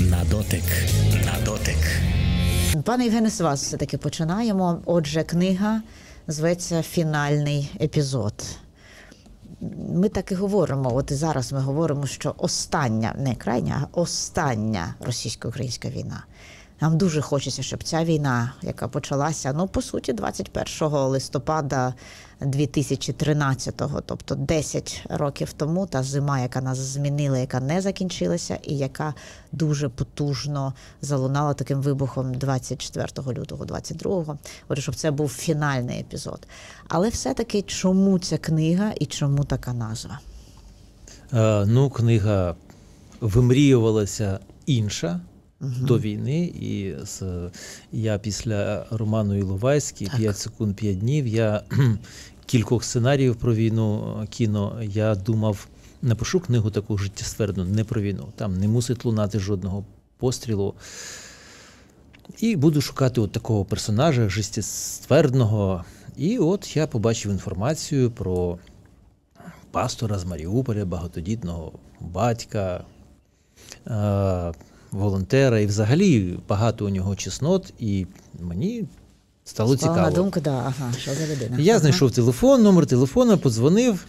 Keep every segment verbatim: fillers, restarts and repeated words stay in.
На дотик. На дотик. Пане Євгене, з вас все-таки починаємо. Отже, книга зветься «Фінальний епізод». Ми так і говоримо, от і зараз ми говоримо, що остання, не крайня, а остання російсько-українська війна. Нам дуже хочеться, щоб ця війна, яка почалася, ну, по суті, двадцять першого листопада дві тисячі тринадцятого, тобто десять років тому, та зима, яка нас змінила, яка не закінчилася, і яка дуже потужно залунала таким вибухом двадцять четвертого лютого двадцять другого. Отже, щоб це був фінальний епізод. Але все-таки чому ця книга і чому така назва? Е, ну, книга вимріювалася інша. Угу. До війни, і з, я після роману Іловайський «п'ять секунд, п'ять днів», я кількох сценаріїв про війну, кіно, я думав, напишу книгу таку життєствердну, не про війну, там не мусить лунати жодного пострілу. І буду шукати от такого персонажа життєствердного. І от я побачив інформацію про пастора з Маріуполя, багатодітного батька, волонтера, і взагалі багато у нього чеснот, і мені стало Спала цікаво. на думку, да, ага, що за людина. Я ага. знайшов телефон, номер телефона, подзвонив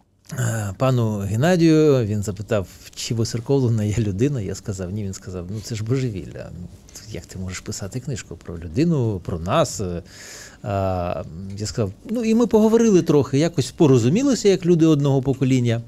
пану Геннадію, він запитав, чи Воцерковлена є людина, я сказав, ні, він сказав, ну це ж божевілля, як ти можеш писати книжку про людину, про нас. А, я сказав, ну і ми поговорили трохи, якось порозумілися, як люди одного покоління,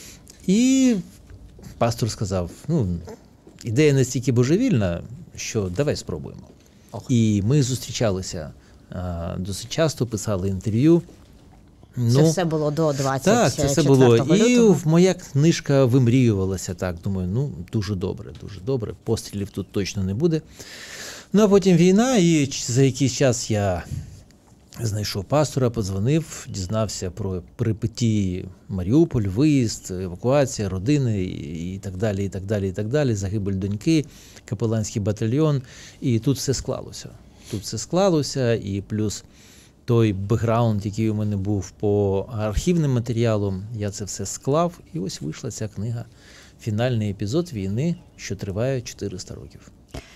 і пастор сказав, ну, ідея настільки божевільна, що давай спробуємо. Ох. І ми зустрічалися а, досить часто, писали інтерв'ю. Це ну, все було до двадцять четвертого лютого? Так, це все було. І моя книжка вимріювалася так. Думаю, ну, дуже добре, дуже добре. Пострілів тут точно не буде. Ну, а потім війна, і за якийсь час я знайшов пастора, подзвонив, дізнався про перипетії Маріуполь, виїзд, евакуація, родини і так далі, і так далі, і так далі, загибель доньки, капеланський батальйон. І тут все склалося. Тут все склалося, і плюс той бекграунд, який у мене був по архівним матеріалам, я це все склав, і ось вийшла ця книга «Фінальний епізод війни, що триває чотириста років».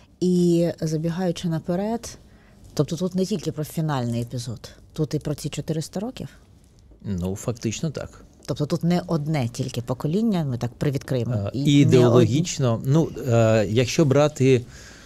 І забігаючи наперед, тобто тут не тільки про фінальний епізод, тут і про ці чотириста років? Ну, фактично так. Тобто тут не одне тільки покоління, ми так привідкриємо. А, і ідеологічно, од... ну, а, якщо брати,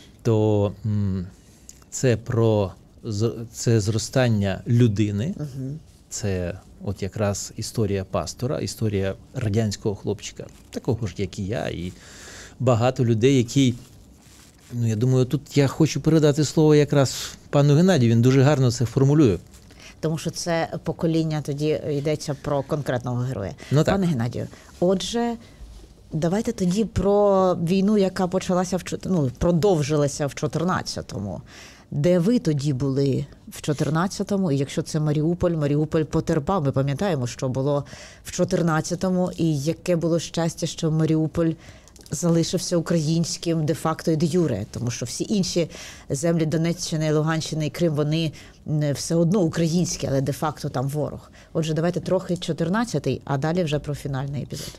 то м, це про це зростання людини, угу. Це от якраз історія пастора, історія радянського хлопчика, такого ж, як і я, і багато людей, які, ну, я думаю, тут я хочу передати слово якраз пану Геннадію, він дуже гарно це формулює. Тому що це покоління, тоді йдеться про конкретного героя. Ну, пане Геннадію, отже, давайте тоді про війну, яка почалася, в, ну, продовжилася в чотирнадцятому. Де ви тоді були в чотирнадцятому, і якщо це Маріуполь, Маріуполь потерпав, ми пам'ятаємо, що було в чотирнадцятому, і яке було щастя, що Маріуполь залишився українським де-факто і де-юре, тому що всі інші землі Донеччини, Луганщини і Крим, вони все одно українські, але де-факто там ворог. Отже, давайте трохи чотирнадцятий, а далі вже про фінальний епізод.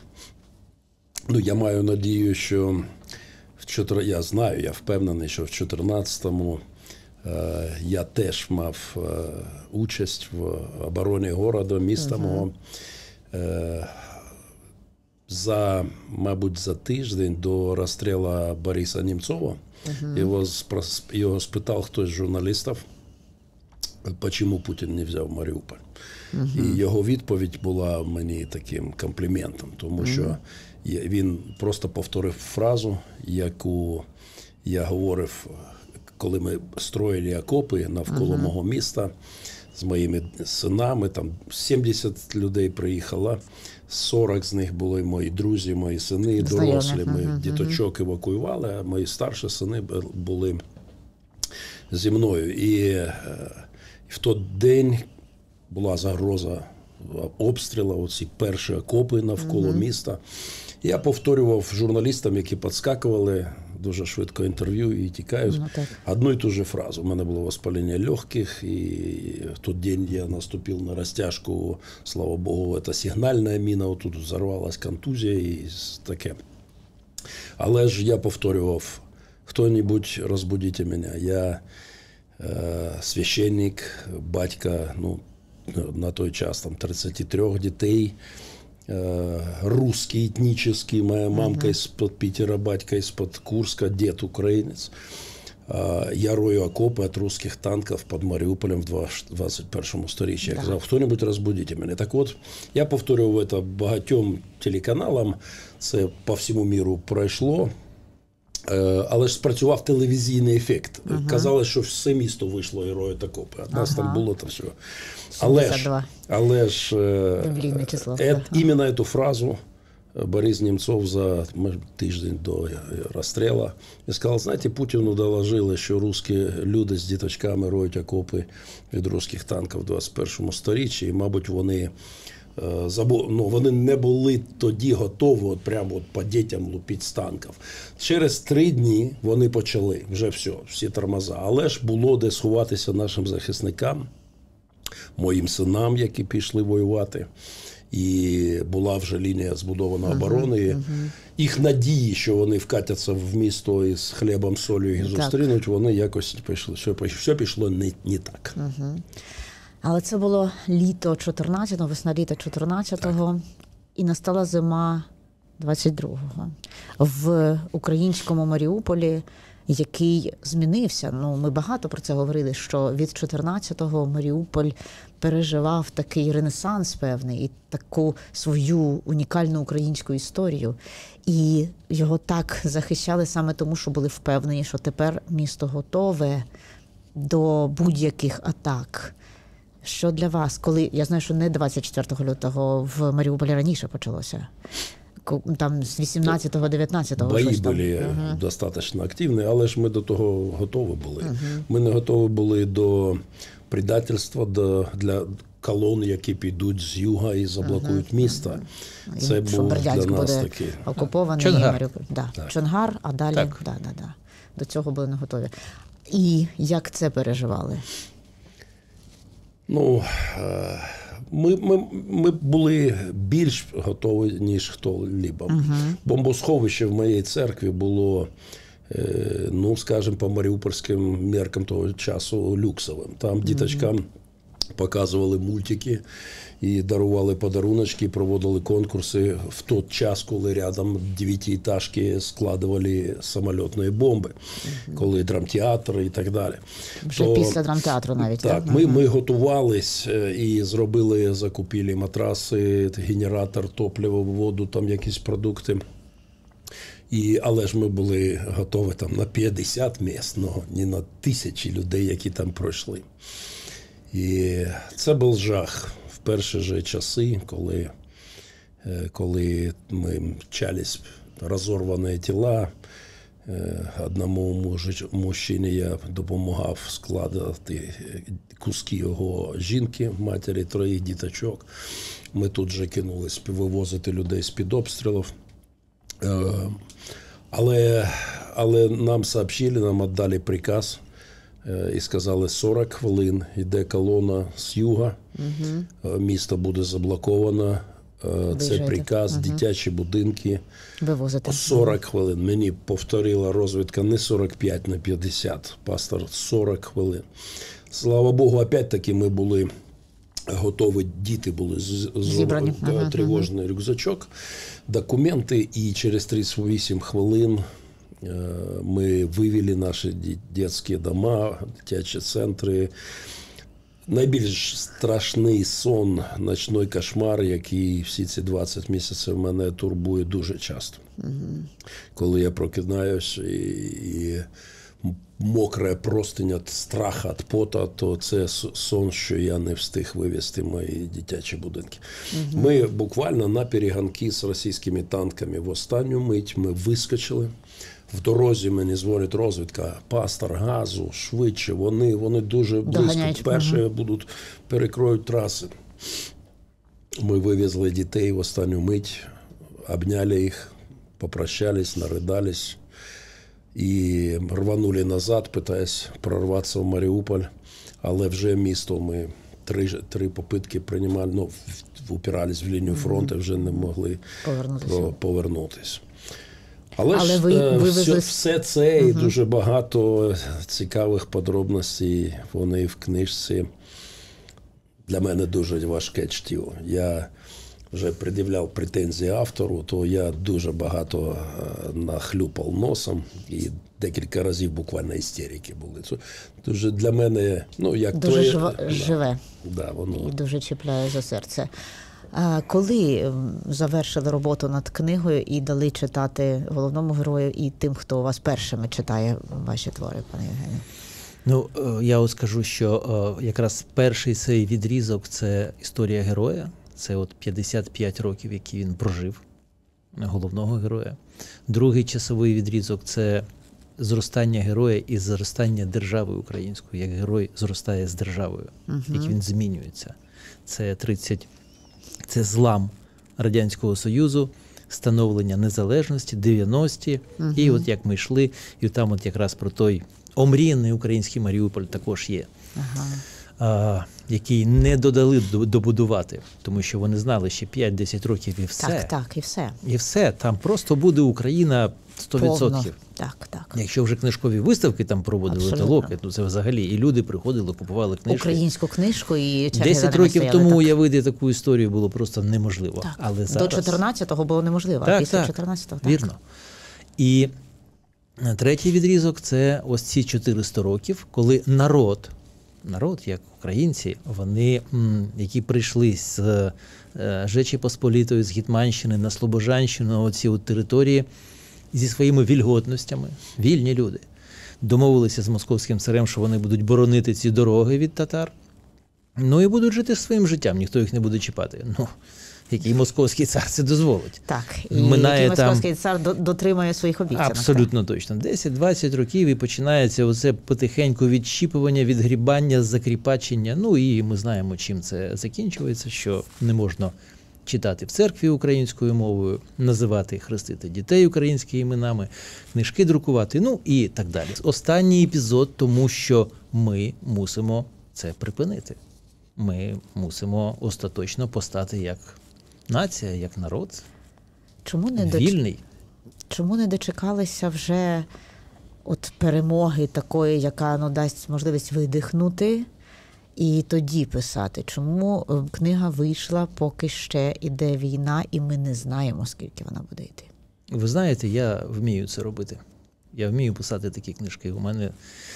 Ну, я маю надію, що в чотир... я знаю, я впевнений, що в чотирнадцятому е, я теж мав е, участь в обороні города, міста угу. мого. Е, За, мабуть, за тиждень до розстрілу Бориса Німцова, uh-huh. його, його спитав хтось з журналістів, чому Путін не взяв Маріуполь. Uh-huh. І його відповідь була мені таким компліментом, тому uh-huh. що він просто повторив фразу, яку я говорив, коли ми строїли окопи навколо uh-huh. мого міста з моїми синами, там сімдесят людей приїхало, сорок з них були мої друзі, мої сини, дорослі. Ми uh-huh, діточок uh-huh. евакуювали, а мої старші сини були зі мною. І, і в той день була загроза обстрілу, оці перші окопи навколо uh-huh. міста. Я повторював журналістам, які підскакували, дуже швидко інтерв'ю і тікають, ну, одну і ту же фразу. У мене було воспалення легких, і в той день я наступив на розтяжку, слава Богу, це сигнальна міна, тут взорвалась контузія і таке. Але ж я повторював Кто-нибудь разбудите меня. Я е, священник, батька, ну, на той час там тридцять три дітей, е, русский етнічний, моя мамка із-под Питера, батька із-под Курска, дід українець. Я рою окопи від русських танків під Маріуполем в двадцять першому сторіччі. Я казав, хто-небудь розбудіть мене. Так от, я повторював це багатьом телеканалам, це по всьому міру пройшло, але ж спрацював телевізійний ефект. Uh-huh. Казалось, що все місто вийшло і роють окопи, а нас uh-huh. там було там все. Але ж, але ж е, іменно цю фразу Борис Немцов за тиждень до розстрілу і сказав, знаєте, Путіну доложили, що русські люди з діточками роють окопи від русських танків в двадцять першому сторіччі, і, мабуть, вони, ну, вони не були тоді готові от прямо от по дітям лупити з танків. Через три дні вони почали, вже все, всі тормоза. Але ж було де сховатися нашим захисникам, моїм синам, які пішли воювати. І була вже лінія збудована оборони. Uh-huh, uh-huh. Їх надії, що вони вкатяться в місто із хлібом, солью і зустрінуть, вони якось пішли. Все, все пішло не, не так. Uh-huh. Але це було літо чотирнадцятого, весна літа чотирнадцятого, і настала зима двадцять другого. В українському Маріуполі, який змінився. Ну, ми багато про це говорили, що від чотирнадцятого Маріуполь переживав такий ренесанс певний і таку свою унікальну українську історію. І його так захищали саме тому, що були впевнені, що тепер місто готове до будь-яких атак. Що для вас, коли, я знаю, що не двадцять четвертого лютого в Маріуполі раніше почалося, там з вісімнадцятого дев'ятнадцятого. Бої були uh-huh. достатньо активні, але ж ми до того готові були. Uh-huh. Ми не готові були до предательства, до, для колон, які підуть з юга і заблокують uh-huh. місто. Це uh-huh. був для нас такий окупований Маріуполь. Да. Чонгар, а далі да, да, да. До цього були не готові. І як це переживали? Ну, Ми, ми, ми були більш готові, ніж хто-либо. Uh-huh. Бомбосховище в моїй церкві було, ну, скажімо, по маріупольським меркам того часу люксовим. Там uh-huh. діточкам показували мультики і дарували подаруночки, проводили конкурси в той час, коли рядом дев'ятиэтажки складували самольотні бомби, uh-huh. коли драмтеатр і так далі. Вже То, після драмтеатру навіть. Так, ми, uh-huh. ми готувались і зробили, закупили матраси, генератор, топливо, воду, там якісь продукти. І, але ж ми були готові там на п'ятдесят місць, ну, не на тисячі людей, які там пройшли. І це був жах в перші ж часи, коли, коли ми мчались розорвані тіла. Одному мужчині я допомагав складати куски його жінки, матері троїх діточок. Ми тут же кинулись вивозити людей з-під обстрілів. Але, але нам сообщили, нам віддали приказ і сказали, сорок хвилин йде колона з юга, угу. місто буде заблоковано, це приказ, угу. дитячі будинки. Вивозити. сорок хвилин. Мені повторила розвідка не сорок п'ять на п'ятдесят, пастор, сорок хвилин. Слава Богу, опять-таки ми були готові, діти були зібрані, ага, тривожний ага. рюкзачок, документи, і через тридцять вісім хвилин ми вивели наші дитячі дома, дитячі центри. Найбільш страшний сон, ночний кошмар, який всі ці двадцять місяців мене турбує дуже часто. Угу. Коли я прокидаюсь і, і мокра простиня від страху, від пота, то це сон, що я не встиг вивезти мої дитячі будинки. Угу. Ми буквально на перегонки з російськими танками в останню мить ми вискочили. В дорозі мені дзвонить розвідка, пастор, газу, швидше, вони, вони дуже близько. Перші угу. будуть, перекроють траси. Ми вивезли дітей в останню мить, обняли їх, попрощались, наридались і рванули назад, питаясь прорватися в Маріуполь. Але вже місто ми три, три попитки приймали, ну, упирались в лінію фронту, вже не могли повернутися. повернутися. Але, Але ж ви е, вивезли... все, все це і дуже багато цікавих подробностей вони в книжці. Для мене дуже важке чтиво. Я вже пред'являв претензії автору, то я дуже багато нахлюпав носом і декілька разів буквально істерики були. Це дуже для мене, ну, як Дуже то, жива... да, живе да, воно. і дуже чіпляє за серце. А коли завершили роботу над книгою і дали читати головному герою і тим, хто у вас першими читає ваші твори, пане Євгенію? Ну, я от скажу, що якраз перший цей відрізок – це історія героя. Це от п'ятдесят п'ять років, які він прожив, головного героя. Другий часовий відрізок – це зростання героя і зростання держави української, як герой зростає з державою, угу. як він змінюється. Це тридцять, це злам Радянського Союзу, становлення незалежності, дев'яності, угу. і от як ми йшли, і там от якраз про той омріяний український Маріуполь також є. Ага. А, який не додали добудувати, тому що вони знали ще п'ять-десять років і все. Так, так, і все. І все. Там просто буде Україна сто відсотків. Повно. Так, так. Якщо вже книжкові виставки там проводили, абсолютно. толоки, то це взагалі. І люди приходили, купували книжки. Українську книжку і черги десять років стояли, тому так. уявити таку історію було просто неможливо. Так. Але зараз... До чотирнадцятого було неможливо, так, а після так, чотирнадцятого так. Вірно. І третій відрізок – це ось ці чотириста років, коли народ, народ, як українці, вони, які прийшли з Жечі Посполітої, з Гетьманщини на Слобожанщину, на оці от території, зі своїми вільготностями, вільні люди, домовилися з московським царем, що вони будуть боронити ці дороги від татар, ну і будуть жити своїм життям, ніхто їх не буде чіпати. Ну, який московський цар це дозволить. Так, і Минає який московський там... цар дотримує своїх обіцянок. Абсолютно так. Точно. десять-двадцять років і починається оце потихеньку відщіпування, відгрібання, закріпачення. Ну і ми знаємо, чим це закінчується, що не можна читати в церкві українською мовою, називати, хрестити дітей українськими іменами, книжки друкувати, ну і так далі. Останній епізод, тому що ми мусимо це припинити. Ми мусимо остаточно постати як нація, як народ, Чому не вільний. Доч... Чому не дочекалися вже от перемоги такої, яка ну, дасть можливість видихнути і тоді писати? Чому книга вийшла, поки ще іде війна, і ми не знаємо, скільки вона буде йти? Ви знаєте, я вмію це робити. Я вмію писати такі книжки. У мене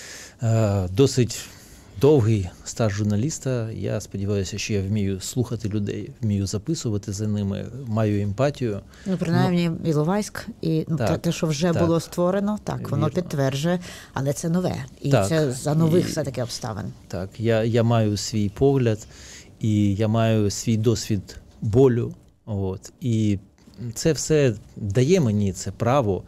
е, досить довгий стаж журналіста. Я сподіваюся, що я вмію слухати людей, вмію записувати за ними, маю емпатію. Ну, принаймні, ну, Іловайськ і ну, так, те, що вже так, було створено, так, воно вірно. Підтверджує, але це нове. І так, це за нових і, все-таки обставин. Так, я, я маю свій погляд, і я маю свій досвід болю. От, і це все дає мені це право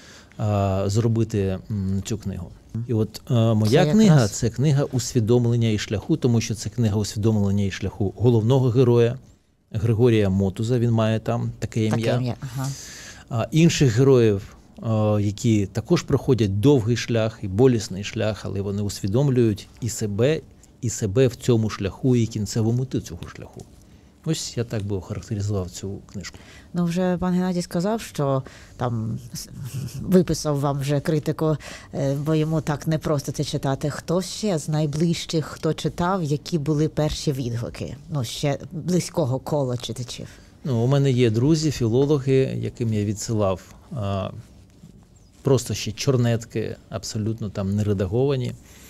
а, зробити м, цю книгу. І от е, моя це книга якраз... – це книга усвідомлення і шляху, тому що це книга усвідомлення і шляху головного героя Григорія Мотуза, він має там таке ім'я. Таке ім'я, ага. А інших героїв, е, які також проходять довгий шлях і болісний шлях, але вони усвідомлюють і себе, і себе в цьому шляху, і кінцеву мету цього шляху. Ось я так би охарактеризував цю книжку. Ну, вже пан Геннадій сказав, що там виписав вам вже критику, бо йому так непросто це читати. Хто ще з найближчих, хто читав, які були перші відгуки? Ну, ще близького кола читачів. Ну, у мене є друзі, філологи, яким я відсилав а, просто ще чорнетки, абсолютно там не редаговані.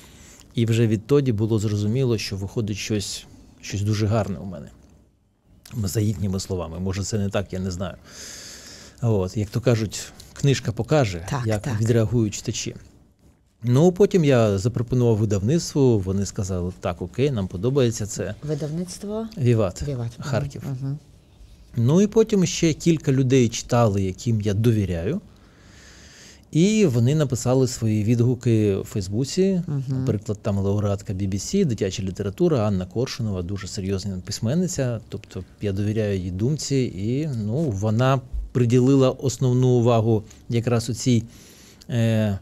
І вже відтоді було зрозуміло, що виходить щось, щось дуже гарне у мене. За їхніми словами. Може, це не так, я не знаю. От, як то кажуть, книжка покаже, так, як так. відреагують читачі. Ну, потім я запропонував видавництву, вони сказали, так, окей, нам подобається це. Видавництво? Віват, Віват. Харків. Угу. Ну, і потім ще кілька людей читали, яким я довіряю. І вони написали свої відгуки у Фейсбуці. Uh-huh. Наприклад, там лауреатка бі бі сі, дитяча література, Анна Коршунова, дуже серйозна письменниця. Тобто я довіряю її думці. І ну, вона приділила основну увагу якраз у цій е,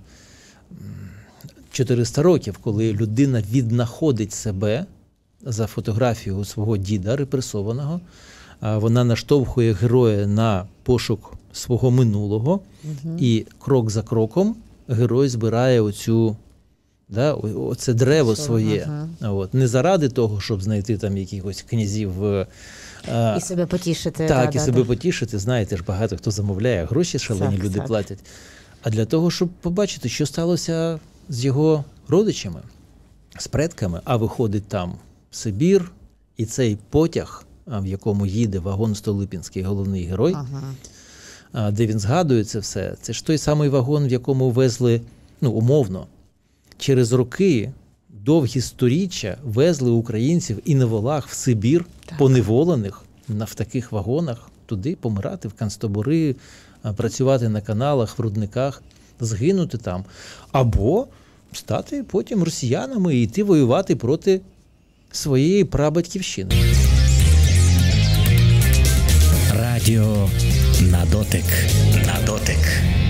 чотириста років, коли людина віднаходить себе за фотографією свого діда репресованого, а, вона наштовхує героя на пошук свого минулого, угу. і крок за кроком герой збирає оцю, да, оце дерево своє. Ага. От. Не заради того, щоб знайти там якихось князів. І себе потішити. Так, да, і да, себе да. потішити. Знаєте ж, багато хто замовляє, гроші шалені так, люди так. платять. А для того, щоб побачити, що сталося з його родичами, з предками, а виходить там Сибір, і цей потяг, в якому їде вагон Столипінський, головний герой, ага. де він згадує це все, це ж той самий вагон, в якому везли, ну, умовно, через роки, довгі сторіччя везли українців і на волах в Сибір, так. поневолених на, в таких вагонах, туди помирати, в концтабори, працювати на каналах, в рудниках, згинути там. Або стати потім росіянами і йти воювати проти своєї прабатьківщини. Радіо на дотик. На дотик.